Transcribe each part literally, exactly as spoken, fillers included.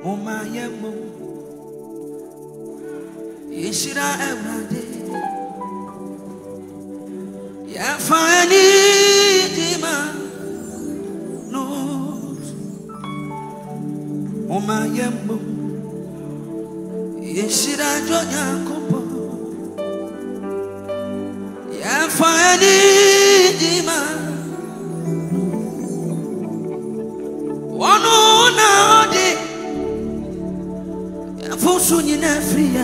Omayemo Ishira Ebrade Yafani Dima No Omayemo Ishira Jonya Kopo Yafani Dima Wano na odi Yafusu nyina friya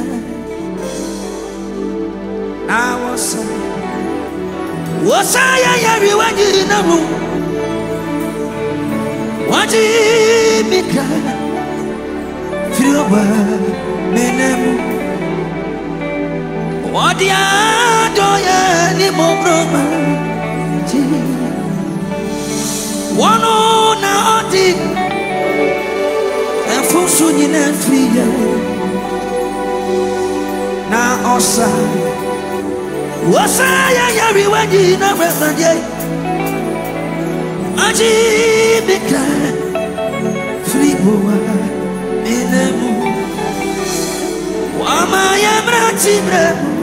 Na wasa Wasa ya yari waji na ru Waji mika Friyoba menemu Wadi adoya ni mobroma Ji Wano na odi Enfusu nyina friya Na osa Wasa ya yari waji na refanje Aji bika Friboa Menemu Wama ya mrati bremu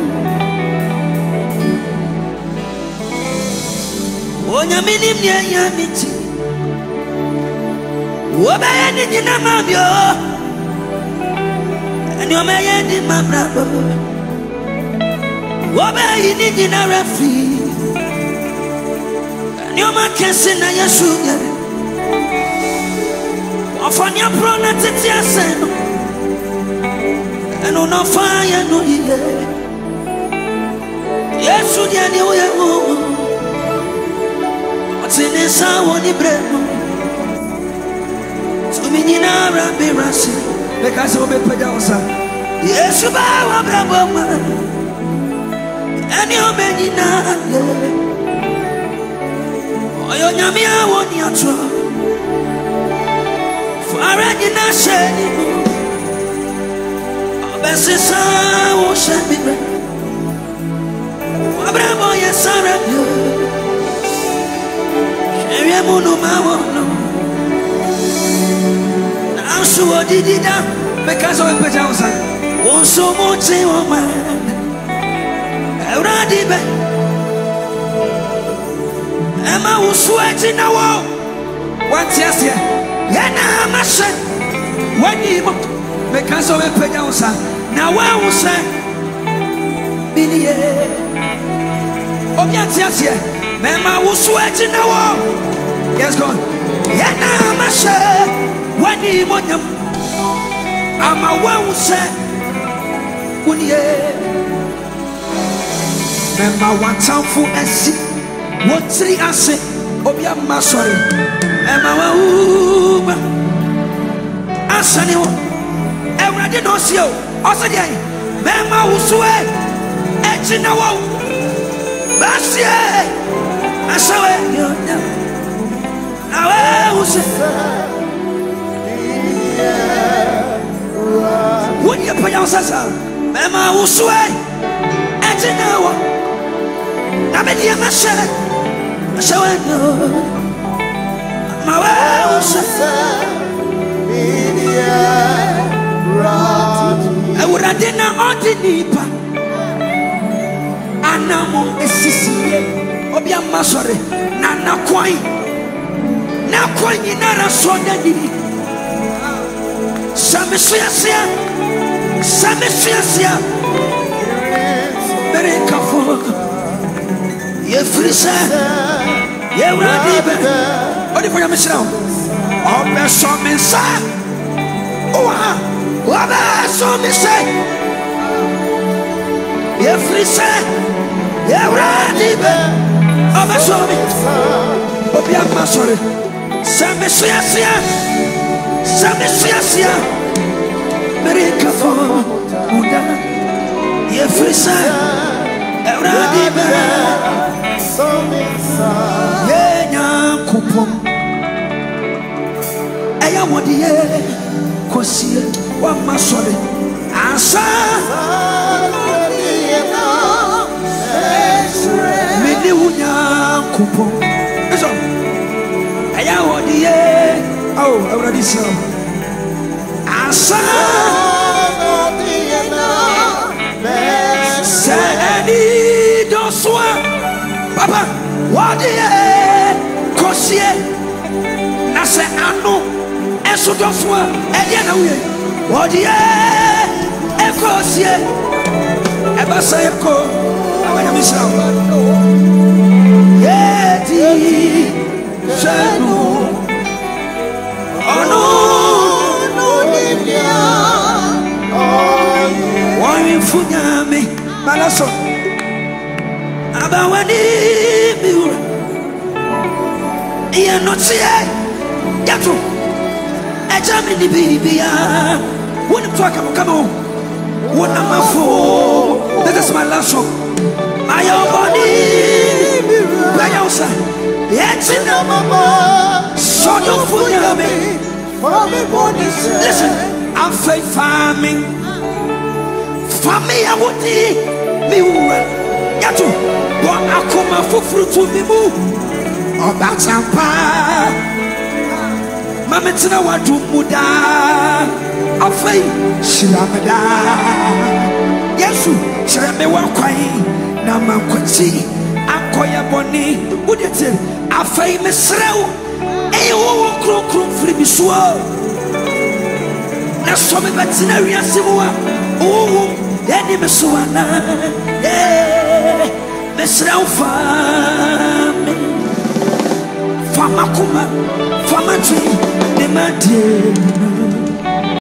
Onya minim nye ya miti Wabaya ni jina mabyo Ani omeye di mabrabo Wabaya ni jina rafi Ani omakesi na yesu gare Wafanya prona titi aseno Eno no fire no iye Yesu diani uye uwe Otinisa woni bremo Tuminyina rambi rasi Bekasi obe peja osa Yesu ba wabrabo ma Eni obe nyina Oyo nyami awoni atwa Fara nyina sheni mo Obesi sa wo shemi me Wabrabo ye sarabyo Shemi munu mawono Ansu odidida Because of the house Won so much in your mind Euradi be Emma was sweating a wall What yes yeah Yana mashe When you Because of the house Now I will say Billy Oh yes yes yeah Emma was sweating a wall Yes God Yana mashe When you want them I'm a one say, when ye Remember one time for a see what three I say, Obia Masori, Emma Uba Asani, Emma did not see you, also, Memma who swear, Echina, Bassey Anuonyam Now I will say, when you put yourself, Mamma will sway, and you know, I'm in the machine. So I know, my house, I would have dinner on the Nipa. And now, a sissy, Obia Masore, Nana Quine, now Quine in a son. Samisiasia, Samisiasia, very careful. Ye frisa, ye radibe. What if I am Mister Oh, there's some inside. Oh, what there's some inside. Ye frisa, ye radibe. Oh, there's some inside. Oh, be a masori. Samisiasia. Samisiasia Mereka fo Muda Ye frisa Euradibe Ye nyankupom Eya wadiye Kosie Wa masore Asa Mini unyankupom Eso Eya wadiye Oh, already so. Nasa Seni doswa Papa Wadie Kosie Nasa anu Esu doswa Eye na uye Wadie Ekosie Eba sayeko Abanya misa Yeti Shenu Ono Nunimia Wani funyami Malaso Abawani Miura Iya notie Yato Ejami ni bibia Wani mtuaka mkamo Wana mafu That is my last song My own body Bayosa Yeti na mama Sono funyami Listen I'm faith farming Family I would Miura Yato Wa akoma fufuru tu mimu Obatampa Mametina wadu muda Afei Shiramada Yesu Shirame wakwai Na mankwati Ankoya boni Udete Afei mesreu Eyo wo kro kro firi bisua Na some batina wiasiwa Oh Deni mesuana Eh Mesreu fami Fama kuma Fama tui Nemadi